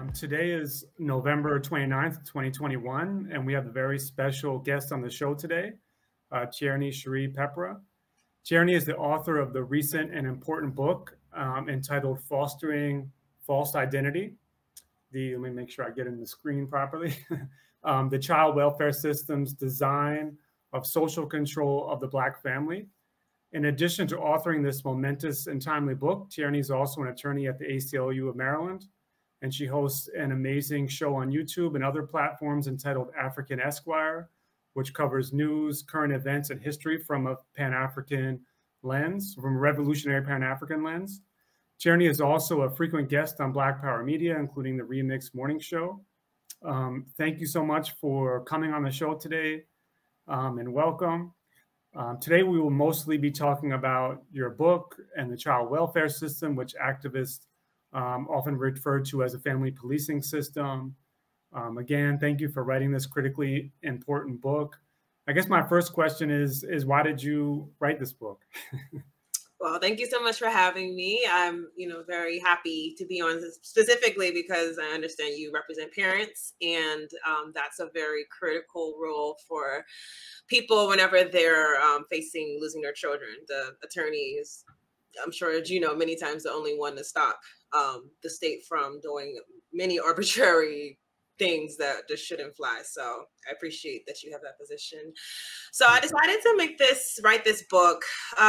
Today is November 29th, 2021, and we have a very special guest on the show today, Tierney Sheree Peprah. Tierney is the author of the recent and important book entitled Fostering False Identity. Let me make sure I get in the screen properly. The Child Welfare System's Design of Social Control of the Black Family. In addition to authoring this momentous and timely book, Tierney is also an attorney at the ACLU of Maryland, and she hosts an amazing show on YouTube and other platforms entitled African Esquire, which covers news, current events, and history from a Pan-African lens, from a revolutionary Pan-African lens. Tierney is also a frequent guest on Black Power Media, including the Remix Morning Show. Thank you so much for coming on the show today, and welcome. Today, we will mostly be talking about your book and the child welfare system, which activists often refer to as a family policing system. Again, thank you for writing this critically important book. I guess my first question is why did you write this book? Well, thank you so much for having me. I'm, very happy to be on this specifically because I understand you represent parents, and that's a very critical role for people whenever they're facing losing their children. The attorneys, I'm sure, as you know, many times the only one to stop the state from doing many arbitrary things that just shouldn't fly. So I appreciate that you have that position. So I decided to write this book.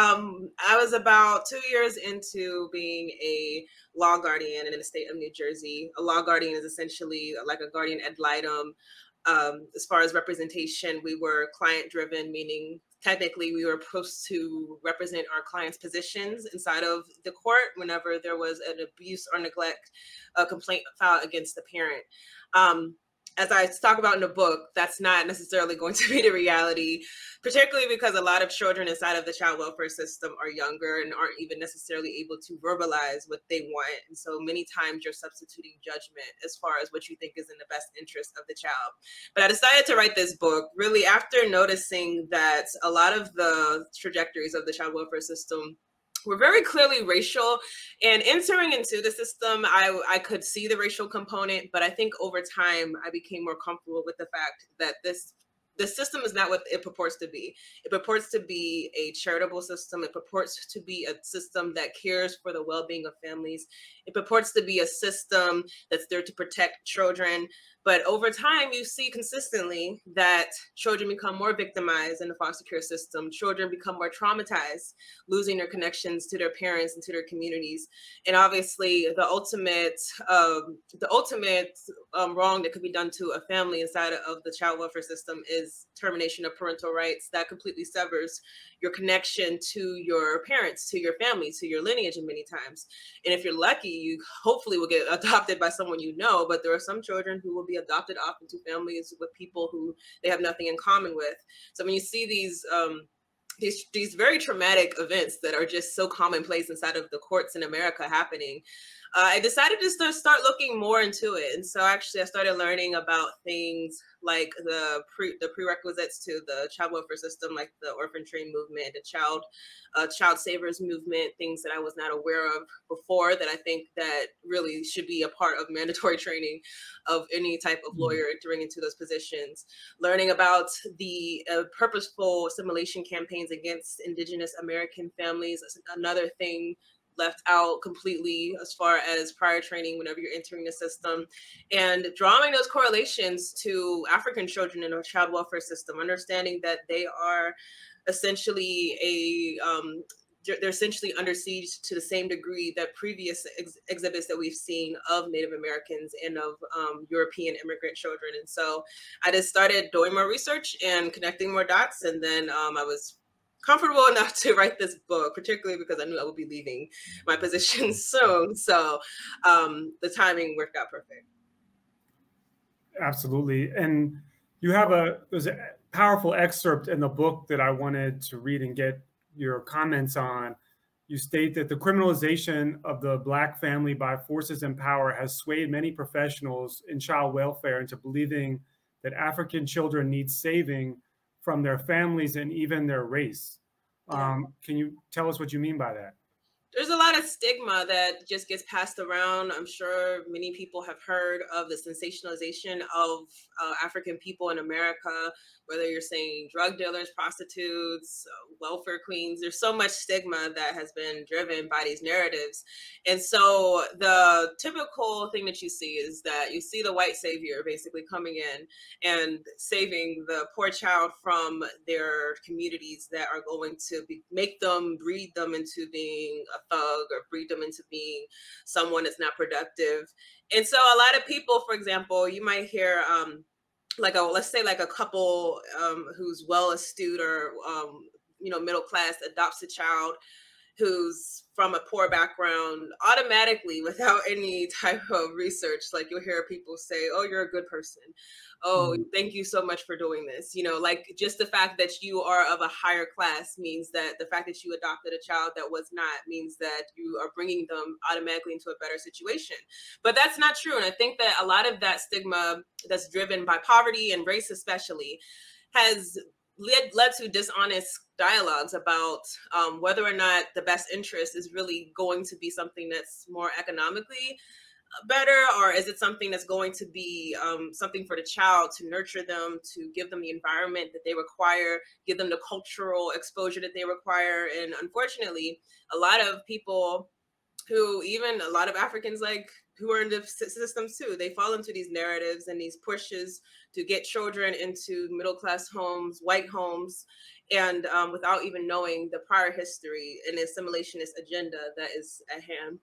I was about 2 years into being a law guardian in the state of New Jersey. A law guardian is essentially like a guardian ad litem. As far as representation, we were client driven, meaning technically we were supposed to represent our clients' positions inside of the court whenever there was an abuse or neglect, a complaint filed against the parent. As I talk about in the book, that's not necessarily going to be the reality, particularly because a lot of children inside of the child welfare system are younger and aren't even necessarily able to verbalize what they want. And so many times you're substituting judgment as far as what you think is in the best interest of the child. But I decided to write this book really after noticing that a lot of the trajectories of the child welfare system were very clearly racial, and entering into the system, I could see the racial component, but I think over time, I became more comfortable with the fact that the system is not what it purports to be. It purports to be a charitable system. It purports to be a system that cares for the well-being of families. It purports to be a system that's there to protect children. But over time, you see consistently that children become more victimized in the foster care system. Children become more traumatized, losing their connections to their parents and to their communities. And obviously, the ultimate wrong that could be done to a family inside of the child welfare system is termination of parental rights. That completely severs your connection to your parents, to your family, to your lineage, and many times. And if you're lucky, you hopefully will get adopted by someone you know, but there are some children who will be adopted off into families with people who they have nothing in common with. So when you see these very traumatic events that are just so commonplace inside of the courts in America happening, I decided to start looking more into it. And so actually I started learning about things like the prerequisites to the child welfare system, like the orphan train movement, the child savers movement, things that I was not aware of before that I think that really should be a part of mandatory training of any type of lawyer entering into those positions. Learning about the purposeful assimilation campaigns against Indigenous American families, another thing left out completely as far as prior training whenever you're entering the system, and drawing those correlations to African children in our child welfare system, understanding that they are essentially they're essentially under siege to the same degree that previous exhibits that we've seen of Native Americans and of European immigrant children. And so I just started doing more research and connecting more dots, and then I was comfortable enough to write this book, particularly because I knew I would be leaving my position soon. So the timing worked out perfect. Absolutely. And you have there's a powerful excerpt in the book that I wanted to read and get your comments on. You state that the criminalization of the Black family by forces in power has swayed many professionals in child welfare into believing that African children need saving from their families and even their race. Can you tell us what you mean by that? There's a lot of stigma that just gets passed around. I'm sure many people have heard of the sensationalization of African people in America, whether you're saying drug dealers, prostitutes, welfare queens. There's so much stigma that has been driven by these narratives. And so the typical thing that you see is that you see the white savior basically coming in and saving the poor child from their communities that are going to make them, breed them into being a thug or breed them into being someone that's not productive. And so a lot of people, for example, you might hear let's say like a couple who's well astute or middle class adopts a child who's from a poor background. Automatically, without any type of research, like you'll hear people say, oh, you're a good person. Oh, thank you so much for doing this. Like just the fact that you are of a higher class means that the fact that you adopted a child that was not means that you are bringing them automatically into a better situation. But that's not true. And I think that a lot of that stigma that's driven by poverty and race especially has led to dishonest dialogues about whether or not the best interest is really going to be something that's more economically better, or is it something that's going to be something for the child to nurture them, to give them the environment that they require, give them the cultural exposure that they require. And unfortunately, a lot of people even a lot of Africans who are in the systems too, they fall into these narratives and these pushes to get children into middle-class homes, white homes, and without even knowing the prior history and the assimilationist agenda that is at hand.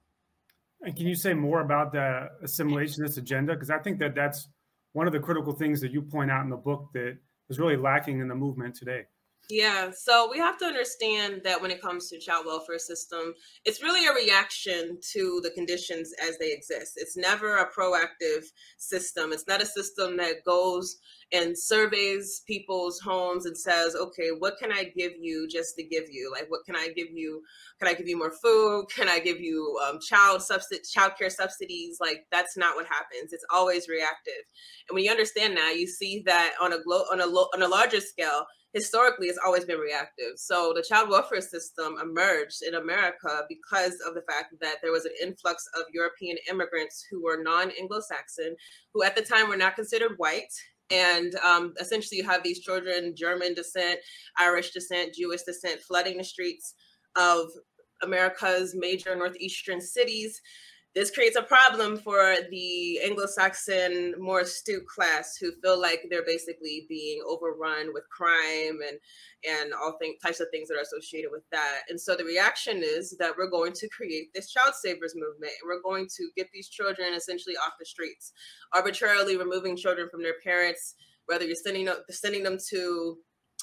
And can you say more about the assimilationist agenda? Because I think that that's one of the critical things that you point out in the book that is really lacking in the movement today. Yeah, so we have to understand that when it comes to child welfare system, it's really a reaction to the conditions as they exist. It's never a proactive system. It's not a system that goes and surveys people's homes and says, okay, what can I give you just to give you? Like, what can I give you? Can I give you more food? Can I give you child care subsidies? Like, that's not what happens. It's always reactive. And when you understand that, you see that on a larger scale, historically, it's always been reactive. So the child welfare system emerged in America because of the fact that there was an influx of European immigrants who were non-Anglo-Saxon, who at the time were not considered white. And essentially you have these children, German descent, Irish descent, Jewish descent, flooding the streets of America's major northeastern cities. This creates a problem for the Anglo-Saxon, more astute class who feel like they're basically being overrun with crime and all types of things that are associated with that. And so the reaction is that we're going to create this child savers movement. And we're going to get these children essentially off the streets, arbitrarily removing children from their parents, whether you're sending them to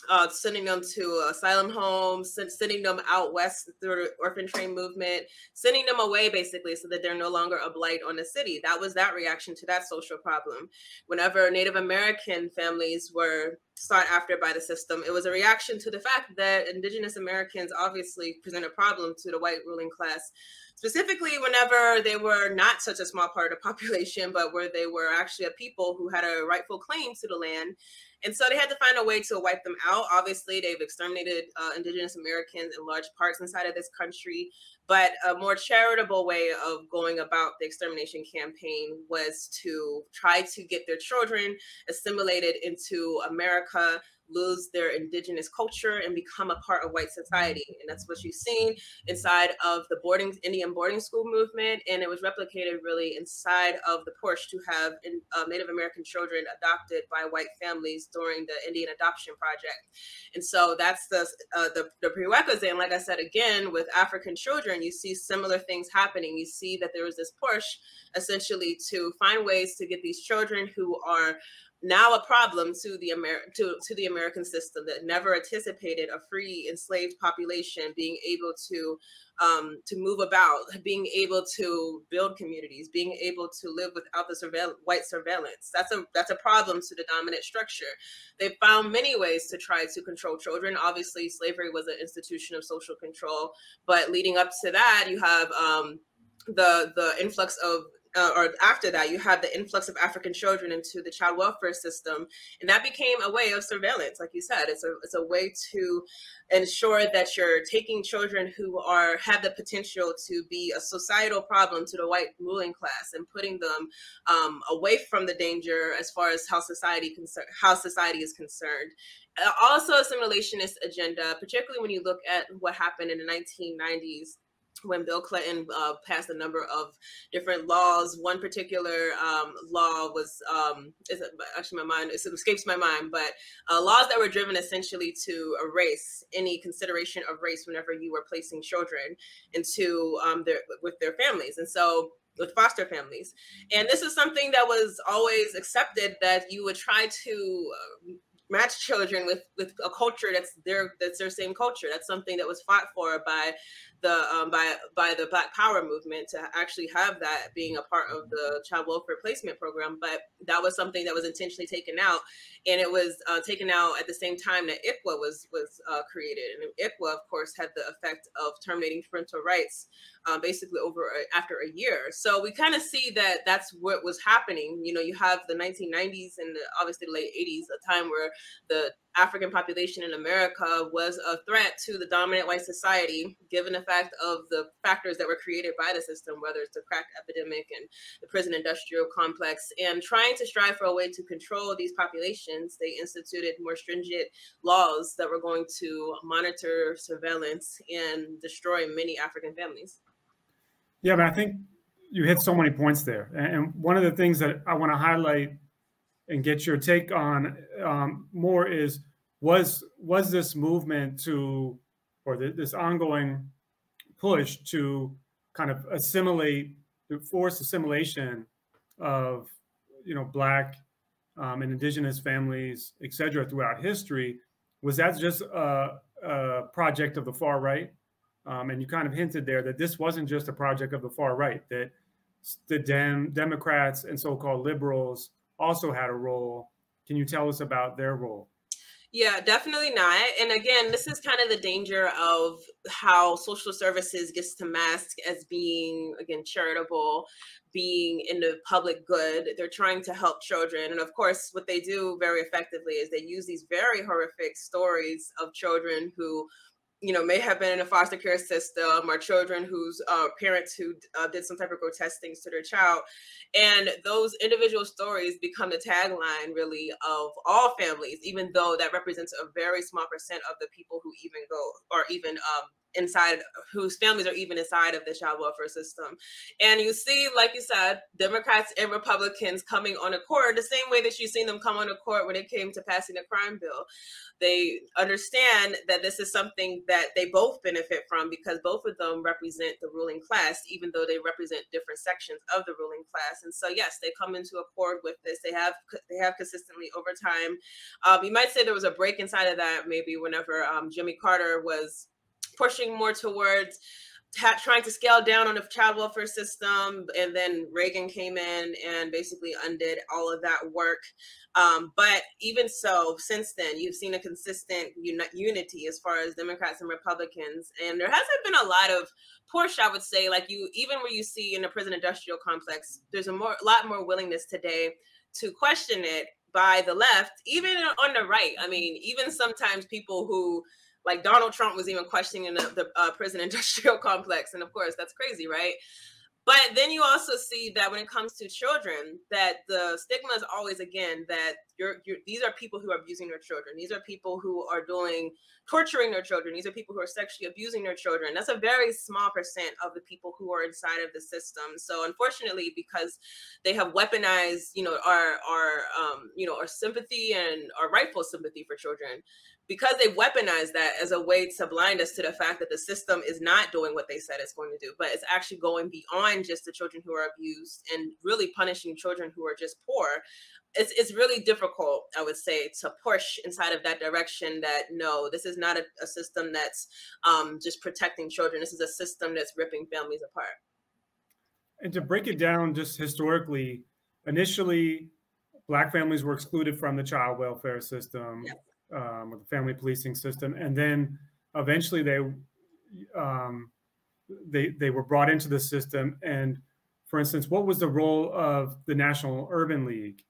asylum homes, sending them out west through the orphan train movement, sending them away basically so that they're no longer a blight on the city. That was that reaction to that social problem. Whenever Native American families were sought after by the system, it was a reaction to the fact that Indigenous Americans obviously present a problem to the white ruling class, specifically whenever they were not such a small part of the population, but where they were actually a people who had a rightful claim to the land. And so they had to find a way to wipe them out. Obviously, they've exterminated Indigenous Americans in large parts inside of this country. But a more charitable way of going about the extermination campaign was to try to get their children assimilated into America, lose their indigenous culture, and become a part of white society. And that's what you've seen inside of the Indian boarding school movement. And it was replicated really inside of the push to have Native American children adopted by white families during the Indian Adoption Project. And so that's the prerequisite. And like I said, again, with African children, you see similar things happening. You see that there was this push essentially to find ways to get these children who are now a problem to the American system that never anticipated a free enslaved population being able to move about, being able to build communities, being able to live without the white surveillance. That's a problem to the dominant structure. They found many ways to try to control children. Obviously, slavery was an institution of social control, but leading up to that, you have the influx of or after that, you had the influx of African children into the child welfare system, and that became a way of surveillance. Like you said, it's a way to ensure that you're taking children who have the potential to be a societal problem to the white ruling class and putting them away from the danger as far as how society is concerned. Also, a assimilationist agenda, particularly when you look at what happened in the 1990s. When Bill Clinton passed a number of different laws. One particular law was, it escapes my mind, but laws that were driven essentially to erase any consideration of race whenever you were placing children into with their families. And so with foster families. And this is something that was always accepted, that you would try to match children with a culture that's their same culture. That's something that was fought for by the Black Power movement, to actually have that being a part of the child welfare placement program. But that was something that was intentionally taken out, and it was taken out at the same time that ICWA was created. And ICWA, of course, had the effect of terminating parental rights basically after a year. So we kind of see that that's what was happening. You know, you have the 1990s and obviously the late 80s, a time where the African population in America was a threat to the dominant white society, given the fact of the factors that were created by the system, whether it's the crack epidemic and the prison industrial complex. And trying to strive for a way to control these populations, they instituted more stringent laws that were going to monitor, surveillance, and destroy many African families. Yeah, but I think you hit so many points there. And one of the things that I want to highlight and get your take on more is, was this movement to, or this ongoing push to kind of assimilate, to force assimilation of, you know, Black and Indigenous families, et cetera, throughout history, was that just a project of the far right? And you kind of hinted there that this wasn't just a project of the far right, that the Democrats and so-called liberals also had a role. Can you tell us about their role? Yeah, definitely not. And again, this is kind of the danger of how social services gets to mask as being, again, charitable, being in the public good. They're trying to help children. And of course, what they do very effectively is they use these very horrific stories of children who, you know, may have been in a foster care system, or children whose parents who did some type of grotesque things to their child. And those individual stories become the tagline, really, of all families, even though that represents a very small percent of the people who even go, or even inside, whose families are even inside of the child welfare system. And you see, like you said, Democrats and Republicans coming on accord the same way that you've seen them come on accord when it came to passing the crime bill. They understand that this is something that they both benefit from, because both of them represent the ruling class, even though they represent different sections of the ruling class. And so, yes, they come into accord with this. They have consistently over time. You might say there was a break inside of that, maybe whenever Jimmy Carter was pushing more towards trying to scale down on the child welfare system, and then Reagan came in and basically undid all of that work. But even so, since then, you've seen a consistent unity as far as Democrats and Republicans, and there hasn't been a lot of push, I would say, like even where you see in the prison industrial complex, there's a lot more willingness today to question it by the left, even on the right. I mean, even sometimes people who, like Donald Trump, was even questioning the prison industrial complex. And of course, that's crazy, right? But then you also see that when it comes to children, that the stigma is always, again, that these are people who are abusing their children. These are people who are torturing their children. These are people who are sexually abusing their children. That's a very small percent of the people who are inside of the system. So unfortunately, because they have weaponized, our sympathy and our rightful sympathy for children, because they weaponize that as a way to blind us to the fact that the system is not doing what they said it's going to do, but it's actually going beyond just the children who are abused and really punishing children who are just poor. It's really difficult, I would say, to push inside of that direction, that no, this is not a system that's just protecting children. This is a system that's ripping families apart. And to break it down just historically, initially, Black families were excluded from the child welfare system. Yeah. With the family policing system, and then eventually they were brought into the system. And For instance, what was the role of the National Urban League?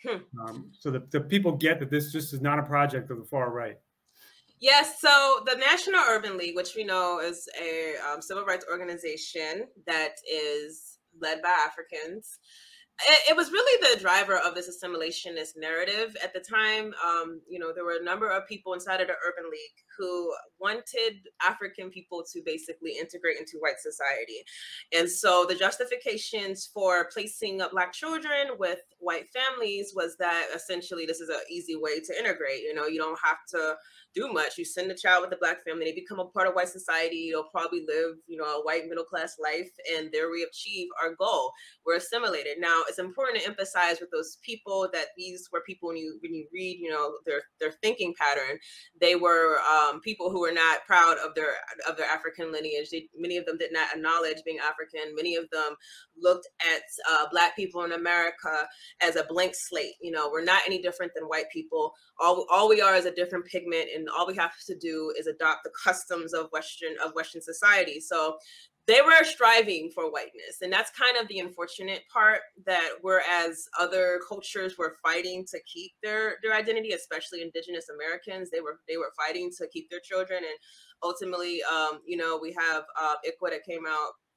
So that the people get that this just is not a project of the far right. Yes, so the National Urban League, which we know is a civil rights organization that is led by Africans, it was really the driver of this assimilationist narrative at the time. There were a number of people inside of the Urban League who wanted African people to basically integrate into white society. And so the justifications for placing Black children with white families was that essentially this is an easy way to integrate. You don't have to do much. You send a child with a Black family, they become a part of white society. They'll probably live, a white middle class life, and there we achieve our goal. We're assimilated. Now, it's important to emphasize with those people that these were people, when you read, their thinking pattern, they were people who were not proud of their African lineage. Many of them did not acknowledge being African. Many of them looked at Black people in America as a blank slate. We're not any different than white people. All we are is a different pigment, and all we have to do is adopt the customs of Western society. So they were striving for whiteness. And that's kind of the unfortunate part, that whereas other cultures were fighting to keep their identity, especially Indigenous Americans, they were fighting to keep their children. And ultimately, we have ICWA that came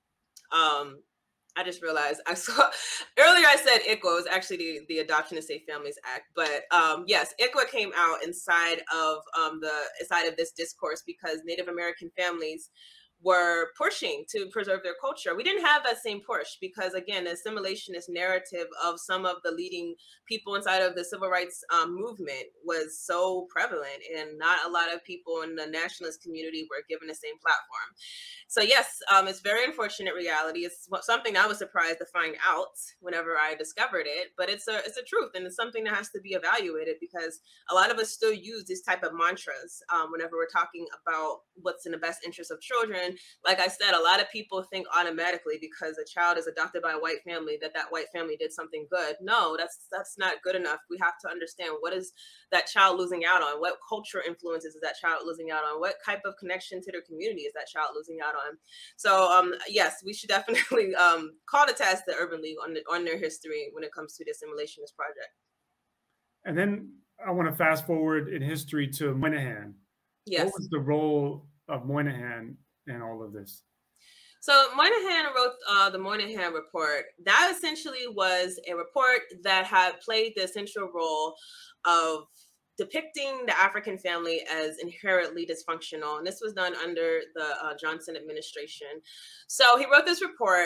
out. I just realized I saw earlier I said ICWA was actually the Adoption and Safe Families Act, but yes, ICWA came out inside of this discourse because Native American families were pushing to preserve their culture. We didn't have that same push because, again, the assimilationist narrative of some of the leading people inside of the civil rights movement was so prevalent, and not a lot of people in the nationalist community were given the same platform. So yes, it's very unfortunate reality. It's something I was surprised to find out whenever I discovered it, but it's a truth, and it's something that has to be evaluated because a lot of us still use these type of mantras whenever we're talking about what's in the best interest of children. Like I said, a lot of people think automatically because a child is adopted by a white family that white family did something good. No, that's not good enough. We have to understand, what is that child losing out on? What culture influences is that child losing out on? What type of connection to their community is that child losing out on? So yes, we should definitely call to task the Urban League on their history when it comes to the assimilationist project. And then I want to fast forward in history to Moynihan. Yes. What was the role of Moynihan in all of this? So Moynihan wrote the Moynihan Report. That essentially was a report that had played the essential role of depicting the African family as inherently dysfunctional. And this was done under the Johnson administration. So he wrote this report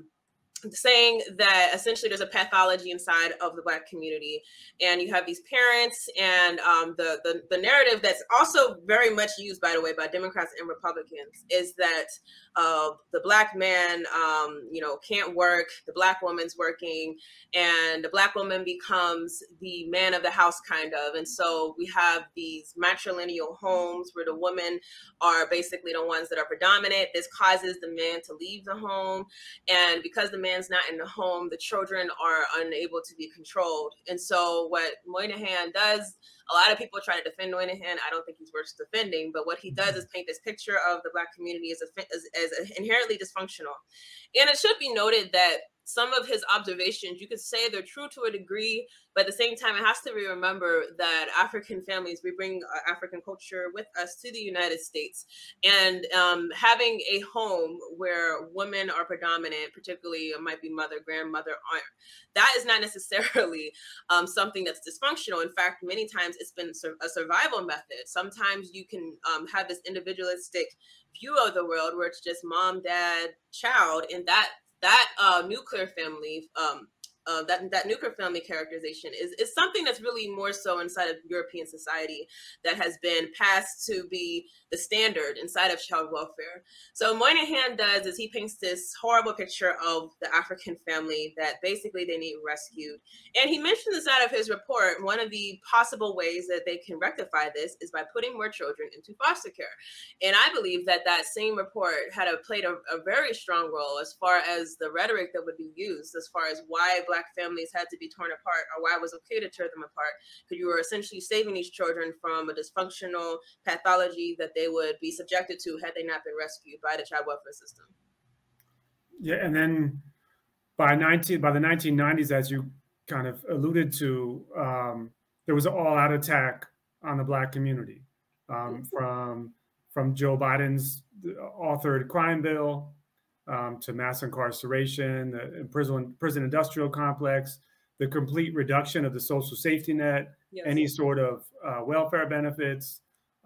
saying that essentially there's a pathology inside of the Black community, and you have these parents, and the narrative that's also very much used, by the way, by Democrats and Republicans is that the Black man, can't work, the Black woman's working, and the Black woman becomes the man of the house, kind of. And so we have these matrilineal homes where the women are basically the ones that are predominant. This causes the man to leave the home, and because the man's not in the home, the children are unable to be controlled. And so what Moynihan does, a lot of people try to defend Moynihan. I don't think he's worth defending, but what he does is paint this picture of the Black community as inherently dysfunctional. And it should be noted that some of his observations, you could say they're true to a degree, but at the same time, it has to be remembered that African families, we bring African culture with us to the United States. And having a home where women are predominant, particularly it might be mother, grandmother, aunt, that is not necessarily something that's dysfunctional. In fact, many times it's been a survival method. Sometimes you can have this individualistic view of the world where it's just mom, dad, child, and that nuclear family, that nuclear family characterization is something that's really more so inside of European society that has been passed to be the standard inside of child welfare. So Moynihan does is he paints this horrible picture of the African family that basically they need rescued. And he mentions inside of his report, one of the possible ways that they can rectify this is by putting more children into foster care. And I believe that same report had played a very strong role as far as the rhetoric that would be used, as far as why Black families had to be torn apart, or why it was okay to tear them apart, because you were essentially saving these children from a dysfunctional pathology that they would be subjected to had they not been rescued by the child welfare system. Yeah, and then by the 1990s, as you kind of alluded to, there was an all-out attack on the Black community, from Joe Biden's authored crime bill, to mass incarceration, the prison industrial complex, the complete reduction of the social safety net, yes, any sort of welfare benefits.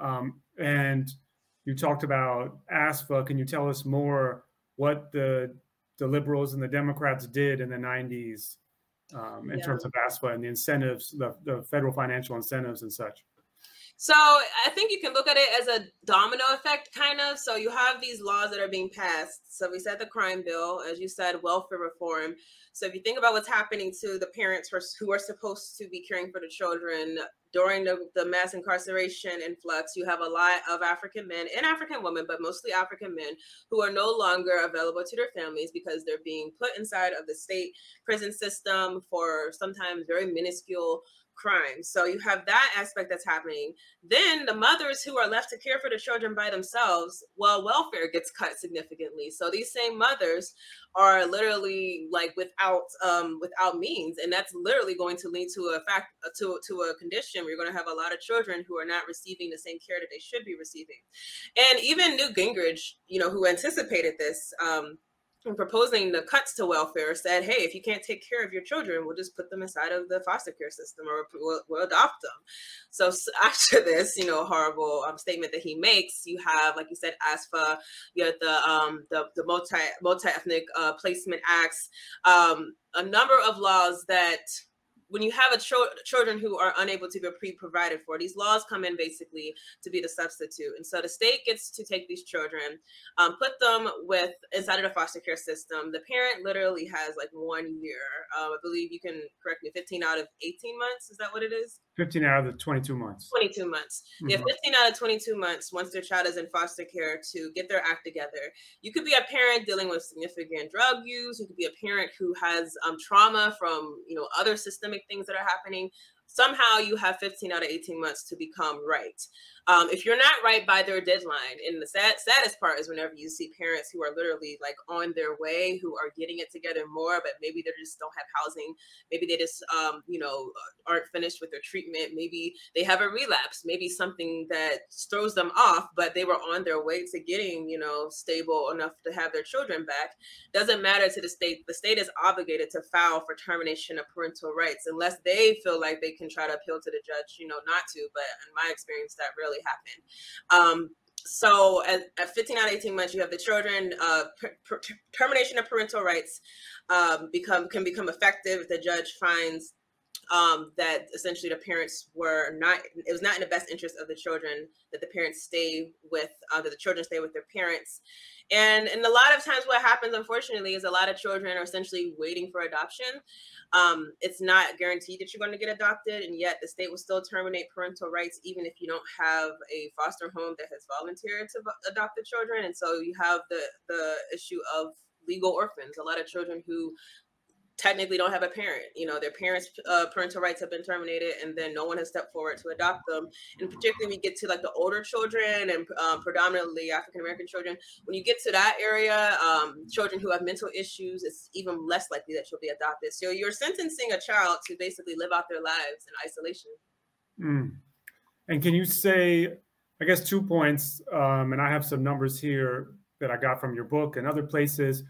And you talked about ASFA. Can you tell us more what the liberals and the Democrats did in the 90s in terms of ASFA and the incentives, the federal financial incentives and such? So I think you can look at it as a domino effect, kind of. So you have these laws that are being passed. So we said the crime bill, as you said, welfare reform. So if you think about what's happening to the parents who are supposed to be caring for the children during the mass incarceration influx, you have a lot of African men and African women, but mostly African men, who are no longer available to their families because they're being put inside of the state prison system for sometimes very minuscule crime. So you have that aspect that's happening. Then the mothers who are left to care for the children by themselves, well, welfare gets cut significantly. So these same mothers are literally like without means, and that's literally going to lead to a condition where you're going to have a lot of children who are not receiving the same care that they should be receiving. And even Newt Gingrich, who anticipated this, and proposing the cuts to welfare, said, hey, if you can't take care of your children, we'll just put them inside of the foster care system, or we'll adopt them. So after this, horrible statement that he makes, you have, like you said, ASFA, you have the multi-ethnic placement acts, a number of laws that, when you have children who are unable to be provided for, these laws come in basically to be the substitute. And so the state gets to take these children, put them inside of the foster care system. The parent literally has like 1 year. I believe, you can correct me, 15 out of 18 months. Is that what it is? 15 out of the 22 months. 22 months. Mm-hmm. Yeah, 15 out of 22 months once their child is in foster care to get their act together. You could be a parent dealing with significant drug use. You could be a parent who has trauma from, other systemic things that are happening. Somehow you have 15 out of 18 months to become right. If you're not right by their deadline, and the saddest part is whenever you see parents who are literally like on their way, who are getting it together more, but maybe they just don't have housing. Maybe they just, aren't finished with their treatment. Maybe they have a relapse, maybe something that throws them off, but they were on their way to getting, stable enough to have their children back. Doesn't matter to the state. The state is obligated to file for termination of parental rights unless they feel like they can try to appeal to the judge, not to. But in my experience, that really happened. So at 15 out of 18 months, you have the children, termination of parental rights can become effective if the judge finds that essentially the parents it was not in the best interest of the children that the parents stay with, that the children stay with their parents. And a lot of times what happens, unfortunately, is a lot of children are essentially waiting for adoption. It's not guaranteed that you're going to get adopted, and yet the state will still terminate parental rights even if you don't have a foster home that has volunteered to adopt the children. And so you have the issue of legal orphans, a lot of children who technically don't have a parent. Their parents' parental rights have been terminated, and then no one has stepped forward to adopt them. And particularly, we get to like the older children and predominantly African-American children. When you get to that area, children who have mental issues, it's even less likely that you'll be adopted. So you're sentencing a child to basically live out their lives in isolation. Mm. And can you say, I guess, 2 points, and I have some numbers here that I got from your book and other places.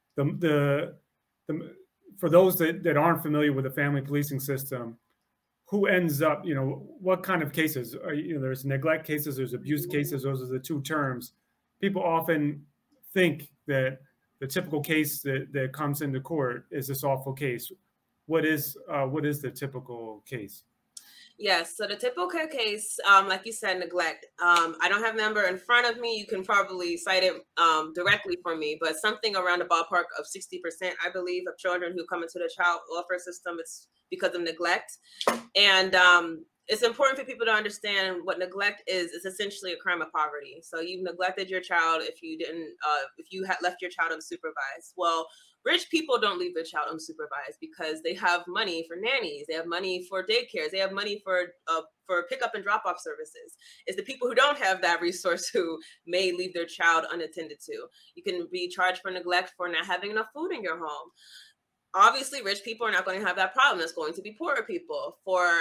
For those that aren't familiar with the family policing system, who ends up, what kind of cases? There's neglect cases, there's abuse cases. Those are the two terms. People often think that the typical case that comes into court is this awful case. What is the typical case? Yes. So the typical case, like you said, neglect. I don't have the number in front of me. You can probably cite it directly for me, but something around the ballpark of 60%, I believe, of children who come into the child welfare system, it's because of neglect. And it's important for people to understand what neglect is. It's essentially a crime of poverty. So you've neglected your child if you had left your child unsupervised. Well, rich people don't leave their child unsupervised because they have money for nannies, they have money for daycares, they have money for pickup and drop off services. It's the people who don't have that resource who may leave their child unattended to. You can be charged for neglect for not having enough food in your home. obviously rich people are not going to have that problem. It's going to be poorer people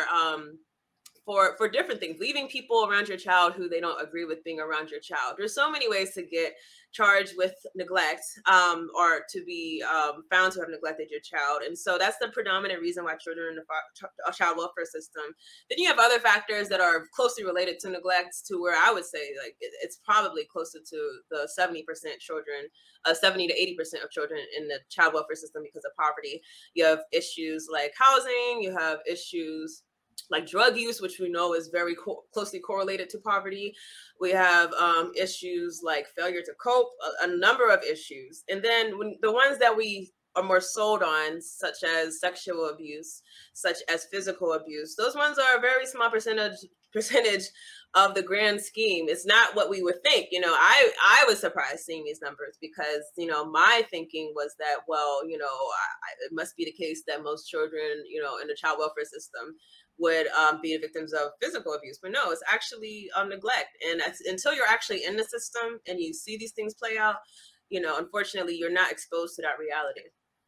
for different things, leaving people around your child who they don't agree with being around your child. There's so many ways to get charged with neglect, or to be found to have neglected your child. And so that's the predominant reason why children are in the child welfare system. Then you have other factors that are closely related to neglect, to where I would say like it's probably closer to the 70% children, 70 to 80% of children in the child welfare system because of poverty. You have issues like housing, you have issues like drug use, which we know is very closely correlated to poverty. We have issues like failure to cope, a number of issues. And then when the ones that we are more sold on, such as sexual abuse, such as physical abuse, those ones are a very small percentage of the grand scheme. It's not what we would think. You know, I was surprised seeing these numbers because, you know, my thinking was that, well, you know, it must be the case that most children, you know, in the child welfare system would be victims of physical abuse. But no, it's actually neglect. And until you're actually in the system and you see these things play out, you know, unfortunately, you're not exposed to that reality.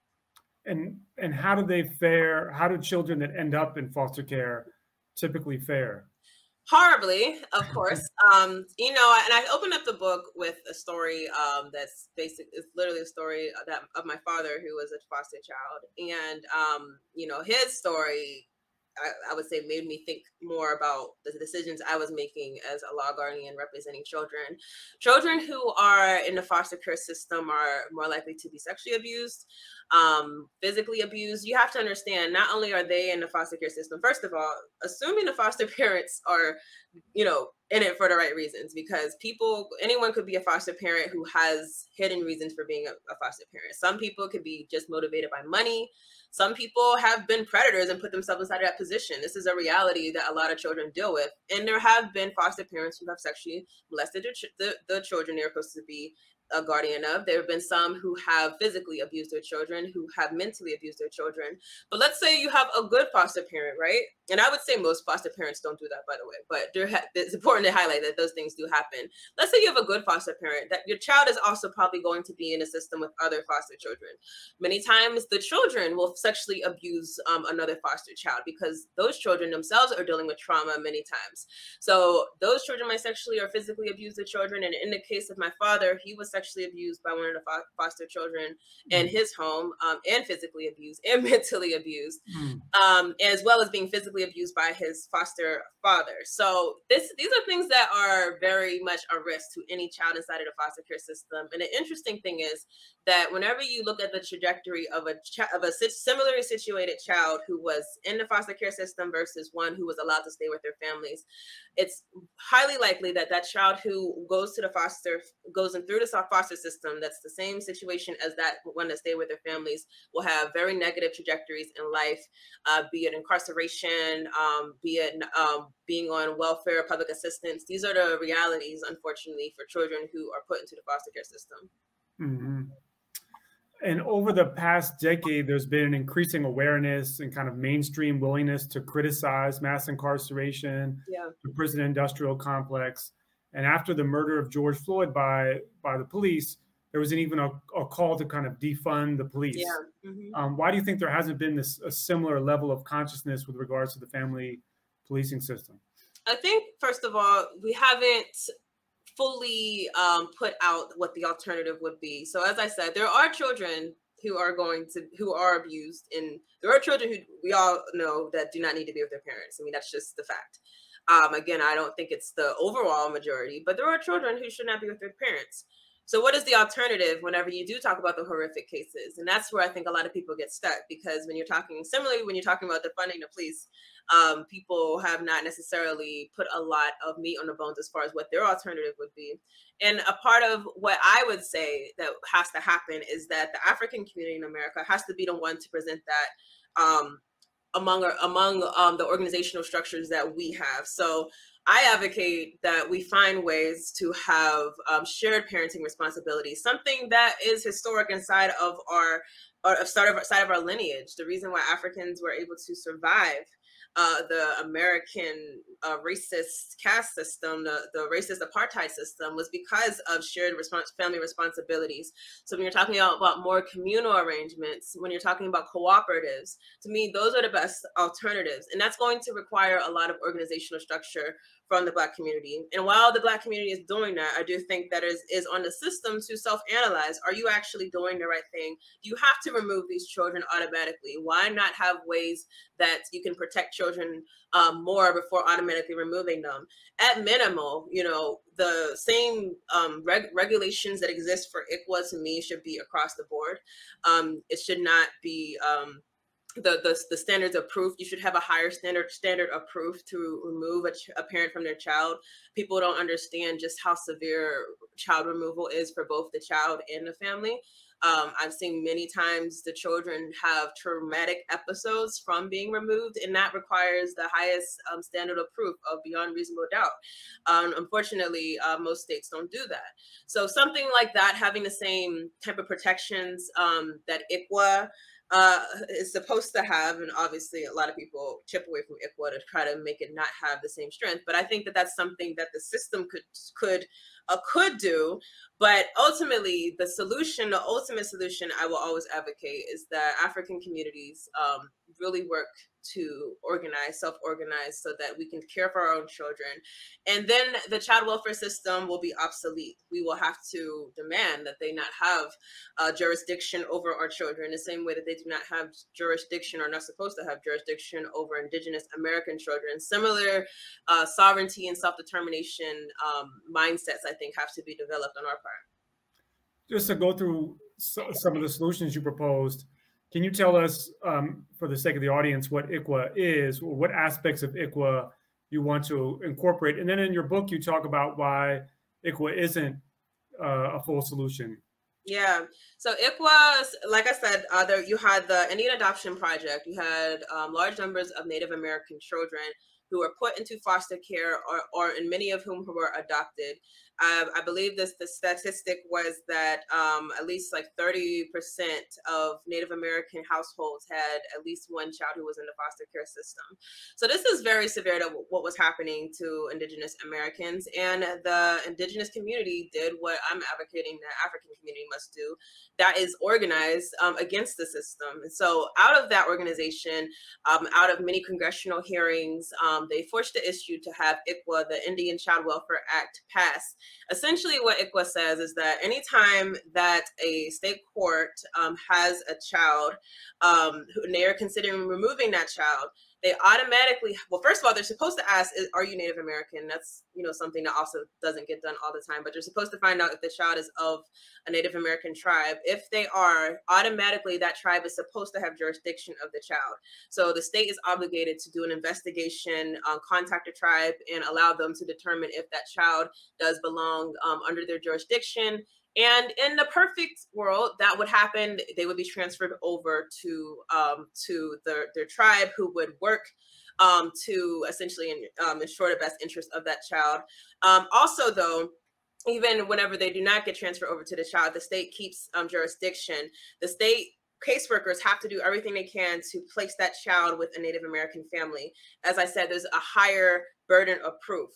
And how do they fare? How do children that end up in foster care typically fare? Horribly, of course. You know, and I opened up the book with a story that's basic. It's literally a story of my father, who was a foster child, and you know, his story, I would say, made me think more about the decisions I was making as a law guardian representing children. Children who are in the foster care system are more likely to be sexually abused, physically abused. You have to understand, not only are they in the foster care system, first of all, assuming the foster parents are, you know, in it for the right reasons, because anyone could be a foster parent who has hidden reasons for being a foster parent. Some people could be just motivated by money. Some people have been predators and put themselves inside of that position. This is a reality that a lot of children deal with. And there have been foster parents who have sexually molested the children they're supposed to be a guardian of. There have been some who have physically abused their children, who have mentally abused their children. But let's say you have a good foster parent, right? And I would say most foster parents don't do that, by the way, but it's important to highlight that those things do happen. Let's say you have a good foster parent, that your child is also probably going to be in a system with other foster children. Many times the children will sexually abuse another foster child because those children themselves are dealing with trauma many times. So those children might sexually or physically abuse the children. And in the case of my father, he was sexually abused by one of the foster children in his home, and physically abused and mentally abused, as well as being physically abused by his foster father. So these are things that are very much a risk to any child inside of the foster care system. And the interesting thing is that whenever you look at the trajectory of a similarly situated child who was in the foster care system versus one who was allowed to stay with their families, it's highly likely that that child who goes in through the foster system, that's the same situation as that one that stay with their families, will have very negative trajectories in life, be it incarceration, be it being on welfare, public assistance. These are the realities, unfortunately, for children who are put into the foster care system. Mm-hmm. And over the past decade, there's been an increasing awareness and kind of mainstream willingness to criticize mass incarceration, the prison industrial complex. And after the murder of George Floyd by the police, there was even a call to kind of defund the police. Yeah. Mm-hmm. Why do you think there hasn't been a similar level of consciousness with regards to the family policing system? I think, first of all, we haven't fully put out what the alternative would be. So as I said, there are children who are abused, and there are children who we all know that do not need to be with their parents. I mean, that's just the fact. Again, I don't think it's the overall majority, but there are children who should not be with their parents. So what is the alternative whenever you do talk about the horrific cases? And that's where I think a lot of people get stuck, because when you're talking about defunding the police, people have not necessarily put a lot of meat on the bones as far as what their alternative would be. And a part of what I would say that has to happen is that the African community in America has to be the one to present that among the organizational structures that we have. So I advocate that we find ways to have shared parenting responsibilities, something that is historic inside of our side of our lineage. The reason why Africans were able to survive the American racist caste system, the racist apartheid system, was because of shared family responsibilities. So when you're talking about more communal arrangements, when you're talking about cooperatives, to me, those are the best alternatives. And that's going to require a lot of organizational structure from the Black community. And while the Black community is doing that, I do think that is on the system to self-analyze. Are you actually doing the right thing? You have to remove these children automatically. Why not have ways that you can protect children more before automatically removing them? At minimal, you know, the same regulations that exist for ICWA, to me, should be across the board. It should not be the standards of proof. You should have a higher standard of proof to remove a parent from their child. People don't understand just how severe child removal is for both the child and the family. I've seen many times the children have traumatic episodes from being removed, and that requires the highest standard of proof of beyond reasonable doubt. Unfortunately, most states don't do that. So something like that, having the same type of protections that ICWA is supposed to have, and obviously a lot of people chip away from ICWA to try to make it not have the same strength. But I think that that's something that the system could do. But ultimately, the ultimate solution I will always advocate is that African communities really work to self-organize, so that we can care for our own children. And then the child welfare system will be obsolete. We will have to demand that they not have jurisdiction over our children, the same way that they do not have jurisdiction, or not supposed to have jurisdiction, over Indigenous American children. Similar sovereignty and self-determination mindsets, I think, have to be developed on our part. Just to go through some of the solutions you proposed, can you tell us, for the sake of the audience, what ICWA is, or what aspects of ICWA you want to incorporate? And then in your book, you talk about why ICWA isn't a full solution. Yeah. So ICWA, like I said, you had the Indian Adoption Project. You had large numbers of Native American children who were put into foster care, or and many of whom who were adopted. I believe the statistic was that at least like 30% of Native American households had at least one child who was in the foster care system. So this is very severe to what was happening to Indigenous Americans, and the Indigenous community did what I'm advocating that African community must do, that is organize against the system. And so out of that organization, out of many congressional hearings, they forced the issue to have ICWA, the Indian Child Welfare Act, passed. Essentially what ICWA says is that anytime that a state court has a child and they are considering removing that child, they automatically, well, first of all, they're supposed to ask, are you Native American? That's, you know, something that also doesn't get done all the time, but you're supposed to find out if the child is of a Native American tribe. If they are, automatically that tribe is supposed to have jurisdiction of the child. So the state is obligated to do an investigation, contact the tribe, and allow them to determine if that child does belong under their jurisdiction. And in the perfect world, that would happen. They would be transferred over to their tribe, who would work to essentially ensure the best interest of that child. Also, though, even whenever they do not get transferred over to the child, the state keeps jurisdiction. The state caseworkers have to do everything they can to place that child with a Native American family. As I said, there's a higher burden of proof.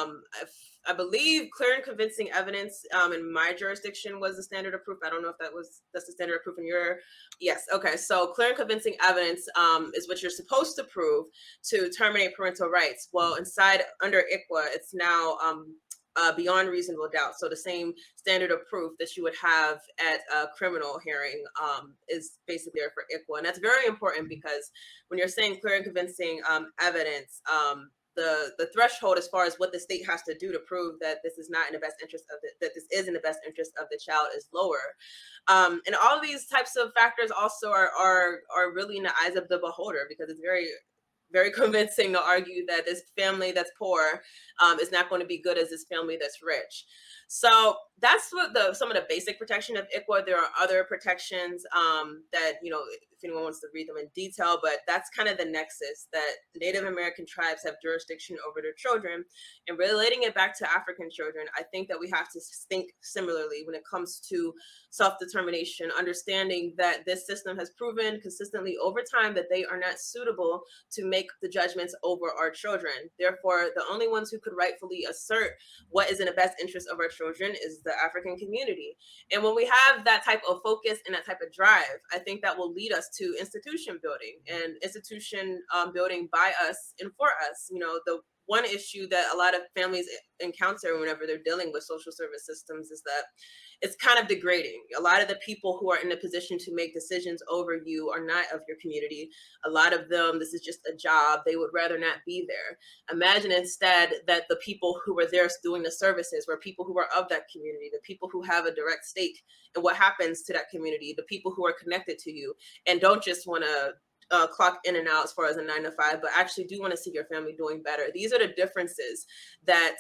I believe clear and convincing evidence in my jurisdiction was the standard of proof. I don't know if that's the standard of proof in your, yes. Okay. So clear and convincing evidence is what you're supposed to prove to terminate parental rights. Well, under ICWA, it's now beyond reasonable doubt. So the same standard of proof that you would have at a criminal hearing is basically there for ICWA. And that's very important, because when you're saying clear and convincing evidence, the threshold as far as what the state has to do to prove that this is not in the best interest of that this is in the best interest of the child is lower. And all of these types of factors also are really in the eyes of the beholder, because it's very, very convincing to argue that this family that's poor is not going to be good as this family that's rich. So that's what some of the basic protection of ICWA. There are other protections that, you know, if anyone wants to read them in detail, but that's kind of the nexus, that Native American tribes have jurisdiction over their children. And relating it back to African children, I think that we have to think similarly when it comes to self-determination, understanding that this system has proven consistently over time that they are not suitable to make the judgments over our children. Therefore, the only ones who could rightfully assert what is in the best interest of our children is the African community. And when we have that type of focus and that type of drive, I think that will lead us to institution building, and institution building by us and for us. You know, the one issue that a lot of families encounter whenever they're dealing with social service systems is that it's kind of degrading. A lot of the people who are in a position to make decisions over you are not of your community. A lot of them, this is just a job. They would rather not be there. Imagine instead that the people who were there doing the services were people who are of that community, the people who have a direct stake in what happens to that community, the people who are connected to you and don't just want to clock in and out as far as a 9 to 5, but actually do want to see your family doing better. These are the differences that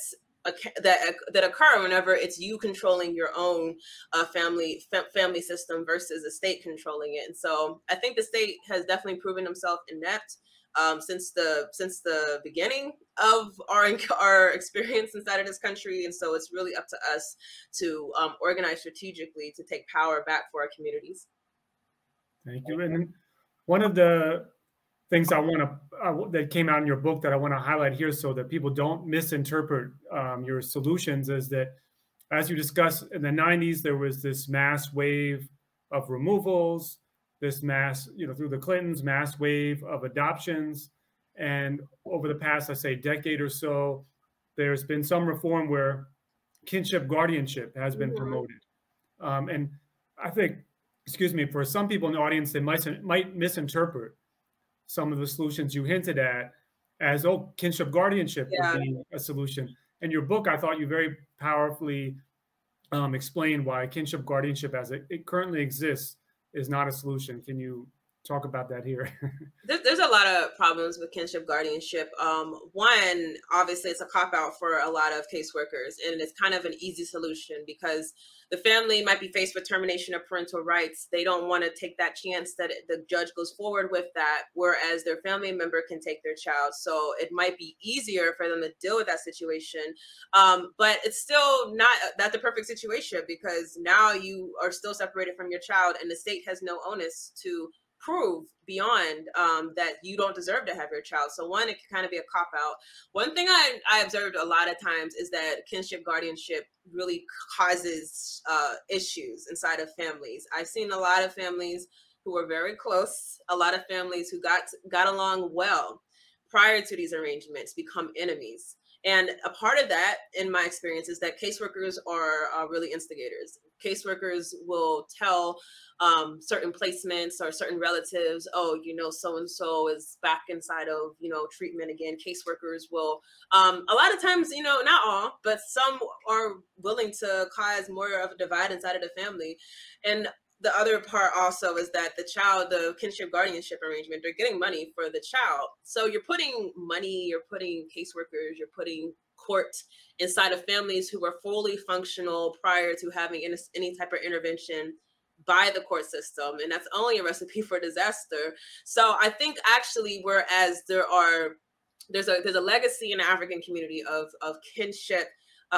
occur whenever it's you controlling your own family system versus the state controlling it. And so I think the state has definitely proven himself inept since the beginning of our experience inside of this country. And so it's really up to us to organize strategically to take power back for our communities. Thank you. And one of the things I want to that came out in your book that I want to highlight here, so that people don't misinterpret your solutions, is that, as you discussed, in the 90s there was this mass wave of removals, this mass, you know, through the Clintons, mass wave of adoptions, and over the past, I say, decade or so, there's been some reform where kinship guardianship has been promoted, and I think, excuse me, for some people in the audience, they might misinterpret some of the solutions you hinted at as, oh, kinship guardianship would be a solution. In your book, I thought you very powerfully explained why kinship guardianship as it currently exists is not a solution. Can you talk about that here? There's a lot of problems with kinship guardianship. One, obviously, it's a cop-out for a lot of caseworkers, and it's kind of an easy solution because the family might be faced with termination of parental rights. They don't want to take that chance that the judge goes forward with that, whereas their family member can take their child. So it might be easier for them to deal with that situation. But it's still not the perfect situation, because now you are still separated from your child, and the state has no onus to prove beyond that you don't deserve to have your child. So one, it can kind of be a cop-out. One thing I observed a lot of times is that kinship guardianship really causes issues inside of families. I've seen a lot of families who were very close, a lot of families who got along well prior to these arrangements become enemies. And a part of that, in my experience, is that caseworkers are really instigators. Caseworkers will tell certain placements or certain relatives, oh, you know, so-and-so is back inside of, you know, treatment again. Caseworkers will, a lot of times, you know, not all, but some are willing to cause more of a divide inside of the family. And the other part also is that the child, the kinship guardianship arrangement, they're getting money for the child. So you're putting money, you're putting caseworkers, you're putting court inside of families who were fully functional prior to having any type of intervention by the court system. And that's only a recipe for disaster. So I think actually, whereas there's a legacy in the African community of kinship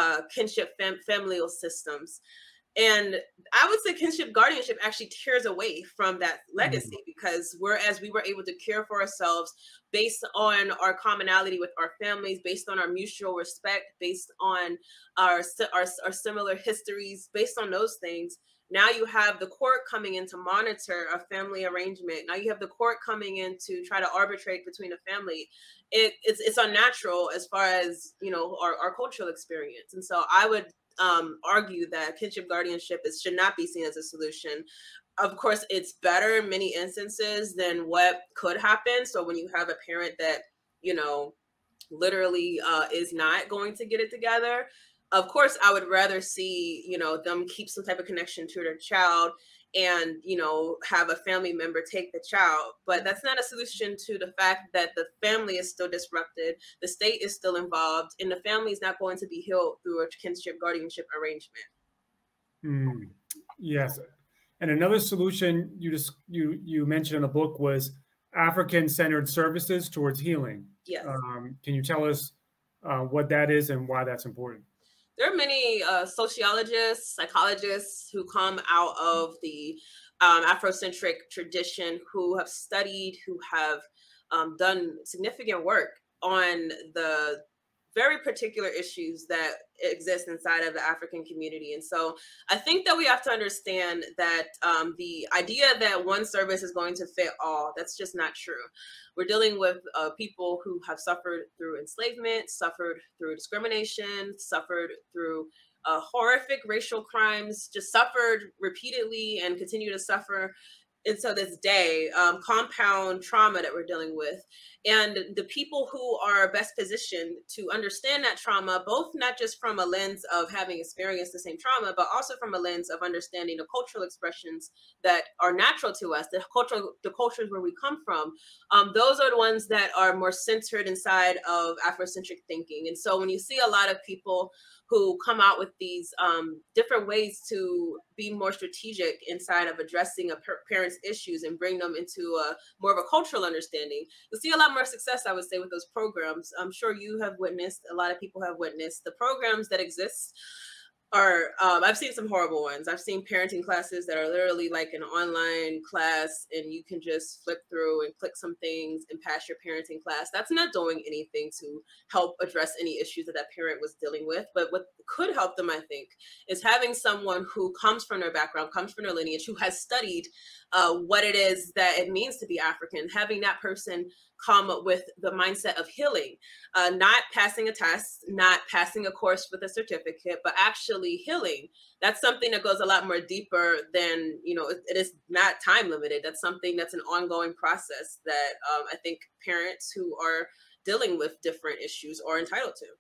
familial systems. And I would say kinship guardianship actually tears away from that legacy, because whereas we were able to care for ourselves based on our commonality with our families, based on our mutual respect, based on our similar histories, based on those things, now you have the court coming in to monitor a family arrangement. Now you have the court coming in to try to arbitrate between a family. It's unnatural as far as, you know, our cultural experience. And so I would argue that kinship guardianship should not be seen as a solution. Of course, it's better in many instances than what could happen. So when you have a parent that, you know, literally is not going to get it together, of course, I would rather see, you know, them keep some type of connection to their child and, you know, have a family member take the child. But that's not a solution to the fact that the family is still disrupted, the state is still involved, and the family is not going to be healed through a kinship guardianship arrangement. Mm, yes. And another solution you mentioned in the book was African-centered services towards healing. Yes. Can you tell us what that is and why that's important? There are many sociologists, psychologists who come out of the Afrocentric tradition who have studied, who have done significant work on the very particular issues that exist inside of the African community. And so I think that we have to understand that the idea that one service is going to fit all, that's just not true. We're dealing with people who have suffered through enslavement, suffered through discrimination, suffered through horrific racial crimes, just suffered repeatedly and continue to suffer until this day, compound trauma that we're dealing with. And the people who are best positioned to understand that trauma, both not just from a lens of having experienced the same trauma, but also from a lens of understanding the cultural expressions that are natural to us, the cultures where we come from, those are the ones that are more centered inside of Afrocentric thinking. And so when you see a lot of people who come out with these different ways to be more strategic inside of addressing a parent's issues and bring them into more of a cultural understanding, you'll see a lot more success, I would say, with those programs. I'm sure you have witnessed, a lot of people have witnessed the programs that exist are, I've seen some horrible ones. I've seen parenting classes that are literally like an online class and you can just flip through and click some things and pass your parenting class. That's not doing anything to help address any issues that that parent was dealing with. But what could help them, I think, is having someone who comes from their background, comes from their lineage, who has studied what it is that it means to be African, having that person come with the mindset of healing, not passing a test, not passing a course with a certificate, but actually healing. That's something that goes a lot more deeper than, you know, it is not time limited. That's something that's an ongoing process that I think parents who are dealing with different issues are entitled to.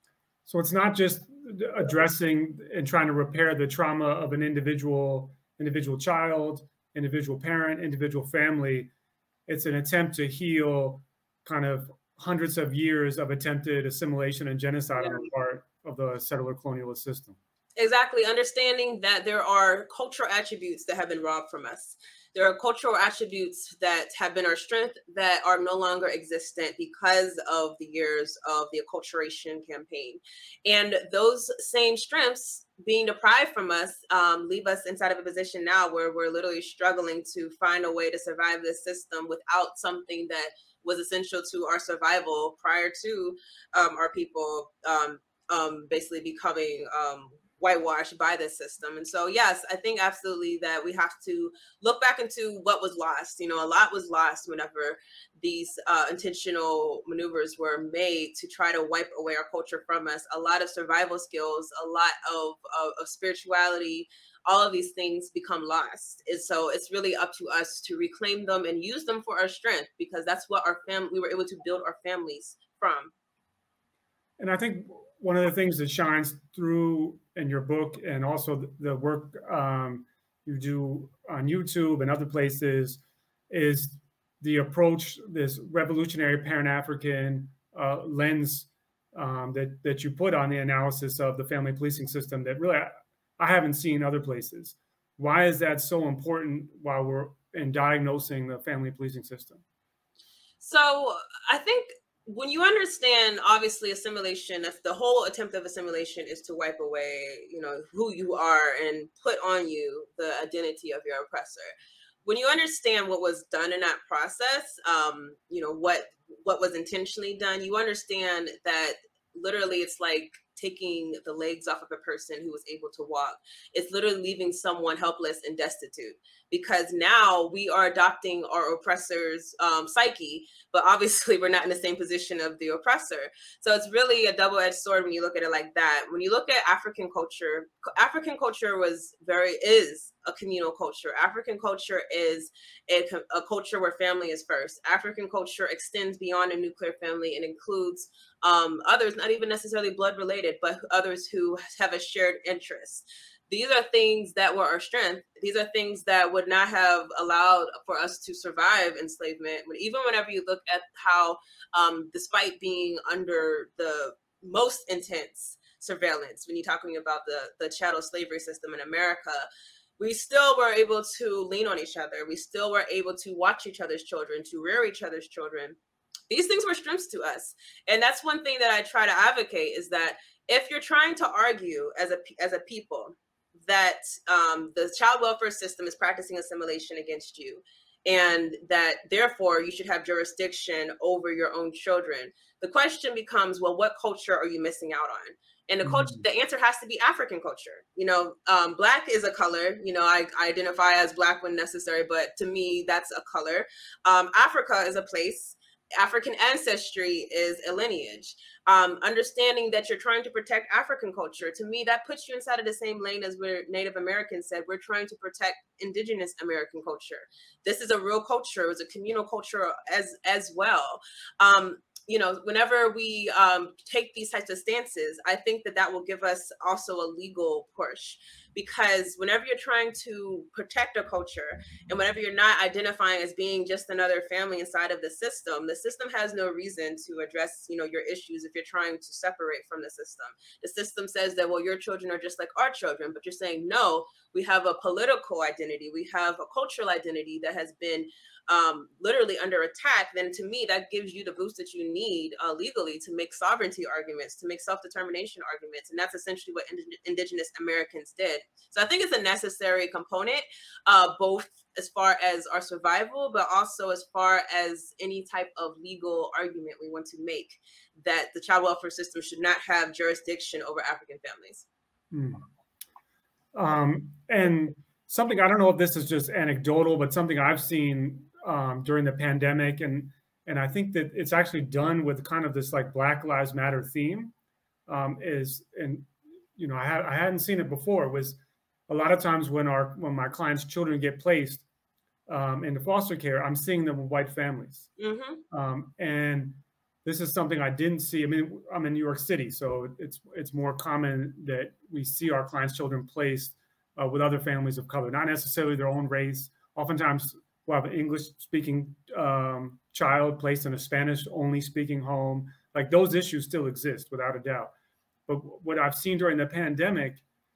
So it's not just addressing and trying to repair the trauma of an individual child, individual parent, individual family. It's an attempt to heal kind of hundreds of years of attempted assimilation and genocide on the part of the settler colonialist system. Exactly. Understanding that there are cultural attributes that have been robbed from us. There are cultural attributes that have been our strength that are no longer existent because of the years of the acculturation campaign. And those same strengths being deprived from us leave us inside of a position now where we're literally struggling to find a way to survive this system without something that was essential to our survival prior to our people basically becoming whitewashed by this system. And so, yes, I think absolutely that we have to look back into what was lost. You know, a lot was lost whenever these intentional maneuvers were made to try to wipe away our culture from us. A lot of survival skills, a lot of spirituality, all of these things become lost. And so it's really up to us to reclaim them and use them for our strength, because that's what we were able to build our families from. And I think one of the things that shines through in your book and also the work you do on YouTube and other places is the approach, this revolutionary Pan-African lens that you put on the analysis of the family policing system that really I haven't seen other places. Why is that so important while we're in diagnosing the family policing system? So I think when you understand, obviously, assimilation, that's the whole attempt of assimilation, is to wipe away, you know, who you are and put on you the identity of your oppressor. When you understand what was done in that process, you know, what was intentionally done, you understand that literally it's like taking the legs off of a person who was able to walk. It's literally leaving someone helpless and destitute, because now we are adopting our oppressor's psyche, but obviously we're not in the same position of the oppressor. So it's really a double-edged sword when you look at it like that. When you look at African culture is a communal culture. African culture is a culture where family is first. African culture extends beyond a nuclear family and includes others, not even necessarily blood related, but others who have a shared interest. These are things that were our strength. These are things that would not have allowed for us to survive enslavement. Even whenever you look at how, despite being under the most intense surveillance, when you're talking about the chattel slavery system in America, we still were able to lean on each other. We still were able to watch each other's children, to rear each other's children. These things were strengths to us. And that's one thing that I try to advocate, is that if you're trying to argue as a people that the child welfare system is practicing assimilation against you, and that therefore you should have jurisdiction over your own children, the question becomes, well, what culture are you missing out on? And the answer has to be African culture. You know, Black is a color. You know, I identify as Black when necessary, but to me, that's a color. Africa is a place. African ancestry is a lineage. Understanding that you're trying to protect African culture, to me, that puts you inside of the same lane as where Native Americans said, we're trying to protect indigenous American culture. This is a real culture. It's a communal culture as well. You know, whenever we take these types of stances, I think that will give us also a legal push, because whenever you're trying to protect a culture, and whenever you're not identifying as being just another family inside of the system has no reason to address, you know, your issues if you're trying to separate from the system. The system says that, well, your children are just like our children, but you're saying, no, we have a political identity, we have a cultural identity that has been literally under attack. Then to me, that gives you the boost that you need legally to make sovereignty arguments, to make self-determination arguments. And that's essentially what indigenous Americans did. So I think it's a necessary component, both as far as our survival, but also as far as any type of legal argument we want to make, that the child welfare system should not have jurisdiction over African families. And something, I don't know if this is just anecdotal, but something I've seen during the pandemic, and I think that it's actually done with kind of this like Black Lives Matter theme, is, and you know, I hadn't seen it before, was a lot of times when my clients' children get placed into foster care, I'm seeing them with white families. And this is something I didn't see. I mean, I'm in New York City, so it's more common that we see our clients' children placed with other families of color, not necessarily their own race. Oftentimes, we'll have an English-speaking child placed in a Spanish-only speaking home. Like, those issues still exist, without a doubt. But what I've seen during the pandemic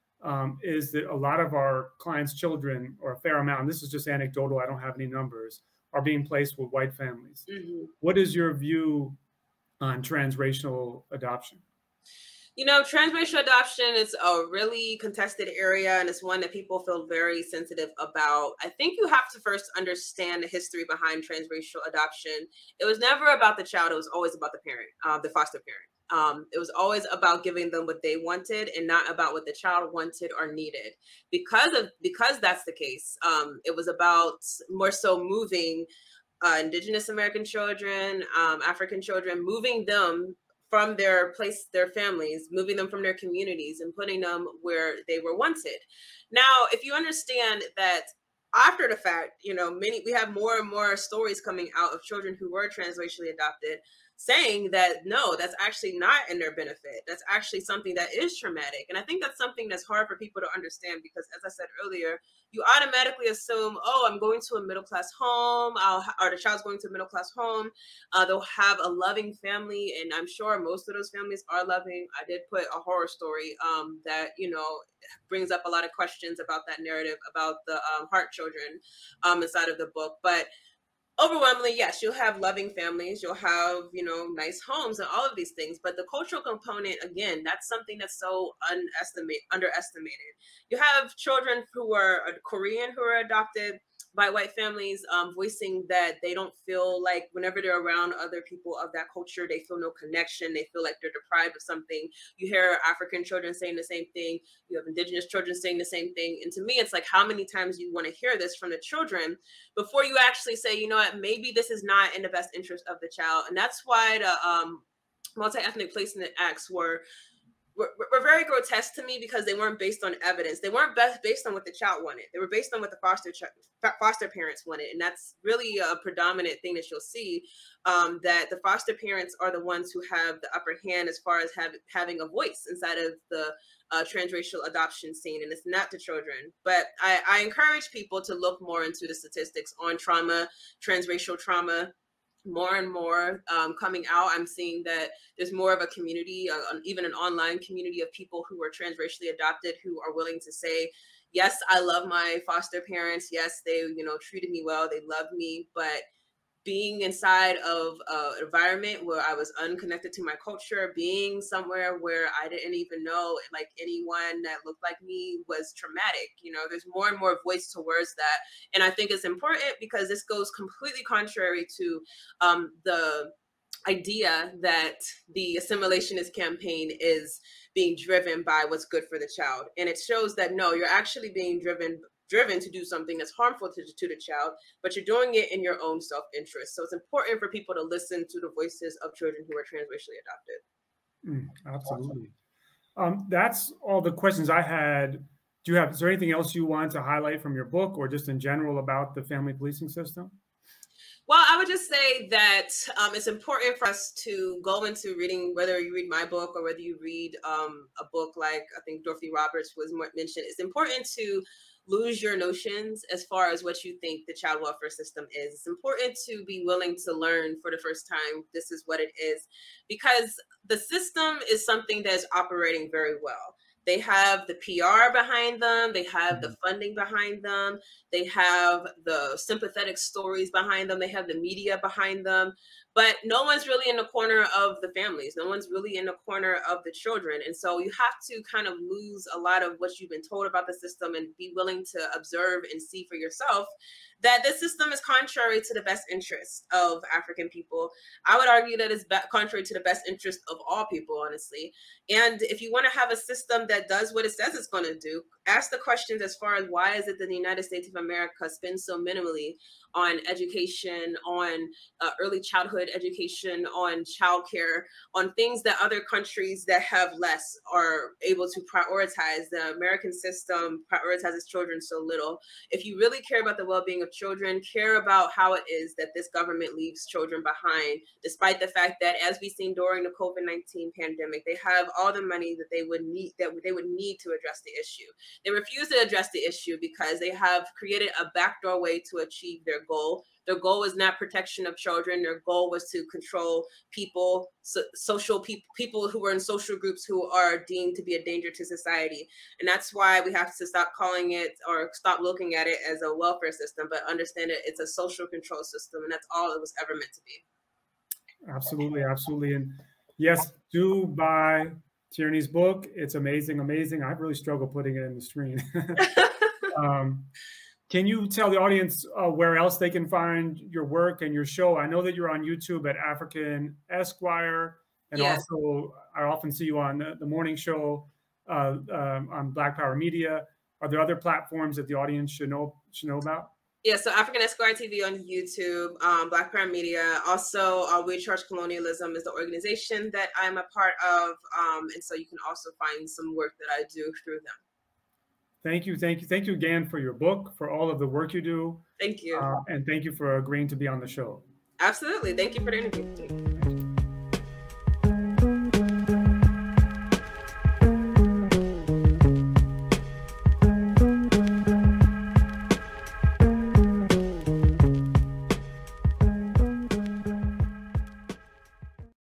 is that a lot of our clients' children, or a fair amount, and this is just anecdotal, I don't have any numbers, are being placed with white families. What is your view on transracial adoption? You know, transracial adoption is a really contested area, and it's one that people feel very sensitive about. I think you have to first understand the history behind transracial adoption. It was never about the child. It was always about the parent, the foster parent. It was always about giving them what they wanted and not about what the child wanted or needed. Because that's the case, it was about more so moving Indigenous American children, African children, moving them from their families, moving them from their communities and putting them where they were wanted. Now, if you understand that after the fact, you know, we have more and more stories coming out of children who were transracially adopted saying that, no, that's actually not in their benefit. That's actually something that is traumatic. And I think that's something that's hard for people to understand, because as I said earlier, you automatically assume, oh, I'm going to a middle-class home, or the child's going to a middle-class home. They'll have a loving family, and I'm sure most of those families are loving. I did put a horror story that, you know, brings up a lot of questions about that narrative about the heart children inside of the book. But overwhelmingly, yes, you'll have loving families, you'll have, you know, nice homes and all of these things. But the cultural component, again, that's something that's so underestimated. You have children who are Korean who are adopted by white families, voicing that they don't feel like whenever they're around other people of that culture, they feel no connection. They feel like they're deprived of something. You hear African children saying the same thing. You have Indigenous children saying the same thing. And to me, it's like, how many times do you want to hear this from the children before you actually say, you know what, maybe this is not in the best interest of the child. And that's why the multi-ethnic placement acts were very grotesque to me, because they weren't based on evidence. They weren't based on what the child wanted. They were based on what the foster parents wanted. And that's really a predominant thing that you'll see, that the foster parents are the ones who have the upper hand as far as having a voice inside of the transracial adoption scene. And it's not the children. But I encourage people to look more into the statistics on trauma, transracial trauma, more and more coming out. I'm seeing that there's more of a community, even an online community of people who are transracially adopted, who are willing to say, yes, I love my foster parents. Yes, they, treated me well. They loved me. But being inside of an environment where I was unconnected to my culture, being somewhere where I didn't even know like anyone that looked like me was traumatic. There's more and more voice towards that. And I think it's important because this goes completely contrary to the idea that the assimilationist campaign is being driven by what's good for the child. And it shows that no, you're actually being driven to do something that's harmful to the child, but you're doing it in your own self-interest. So it's important for people to listen to the voices of children who are transracially adopted. Absolutely. That's all the questions I had. Is there anything else you want to highlight from your book or just in general about the family policing system? Well, I would just say that it's important for us to go into reading, whether you read my book or whether you read a book like I think Dorothy Roberts was mentioned. It's important to lose your notions as far as what you think the child welfare system is. It's important to be willing to learn for the first time, this is what it is, because the system is something that is operating very well. They have the PR behind them. They have the funding behind them. They have the sympathetic stories behind them. They have the media behind them. But no one's really in the corner of the families. No one's really in the corner of the children. And so you have to kind of lose a lot of what you've been told about the system and be willing to observe and see for yourself that this system is contrary to the best interest of African people. I would argue that it's contrary to the best interest of all people, honestly. And if you want to have a system that does what it says it's going to do, ask the questions as far as why is it that the United States of America spends so minimally on education, on early childhood education, on childcare, on things that other countries that have less are able to prioritize. The American system prioritizes children so little. If you really care about the well-being of children, care about how it is that this government leaves children behind, despite the fact that, as we've seen during the COVID-19 pandemic, they have all the money that they would need to address the issue. They refuse to address the issue because they have created a backdoor way to achieve their goal. Their goal was not protection of children. Their goal was to control people, people who were in social groups who are deemed to be a danger to society. And that's why we have to stop calling it or stop looking at it as a welfare system, but understand it, it's a social control system. And that's all it was ever meant to be. Absolutely. Absolutely. And yes, do buy Tierney's book. It's amazing. Amazing. I really struggle putting it in the screen. Can you tell the audience where else they can find your work and your show? I know that you're on YouTube at African Esquire, and also I often see you on the morning show on Black Power Media. Are there other platforms that the audience should know about? Yeah, so African Esquire TV on YouTube, Black Power Media. Also, We Charge Colonialism is the organization that I'm a part of, and so you can also find some work that I do through them. Thank you. Thank you. Thank you again for your book, for all of the work you do. Thank you. And thank you for agreeing to be on the show. Absolutely. Thank you for the interview.